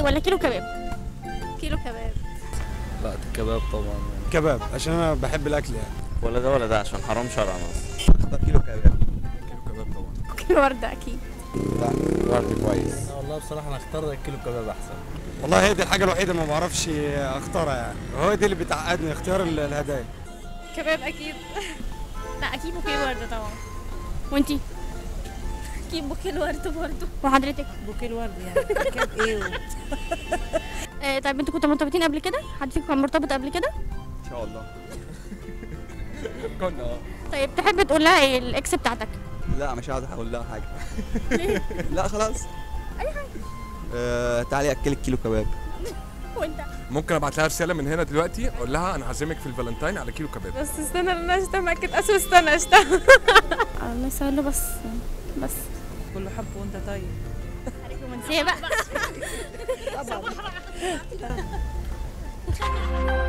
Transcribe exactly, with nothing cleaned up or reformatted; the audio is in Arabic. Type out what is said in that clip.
ولا كيلو كباب؟ كيلو كباب. لا كباب طبعا. كباب عشان انا بحب الاكل يعني. ولا ده ولا ده عشان حرام شرعا اصلا. اختار كيلو كباب. كيلو كباب طبعا. كيلو وردة اكيد. لا ورد كويس. والله بصراحه انا اختار كيلو كباب احسن. والله هي دي الحاجه الوحيده ما بعرفش اختارها يعني، وهو دي اللي بتعقدني اختيار الهدايا. كباب اكيد. لا اكيد بوكيه ورد طبعا. وانتي؟ اكيد بوكيه ورد برضه. وحضرتك؟ بوكيه الورد يعني كاب ايه و... آه طيب انتوا كنتوا مرتبطين قبل كده؟ حد فيكم كان مرتبط قبل كده؟ ان شاء الله. كنا اه. طيب تحب تقول لها ايه الاكس بتاعتك؟ لا مش عاوز اقول لها حاجه. لا خلاص. اي حاجه. آه تعالي اكلك كيلو كباب. وانت؟ ممكن ابعت لها رساله من هنا دلوقتي اقول لها انا هعزمك في الفالنتين على كيلو كباب. بس استنى انا اشتم اكيد اسوء استنى اشتم. الله يسهل بس بس كله حب وانت طيب. عليك رومانسيه بقى. طبعا.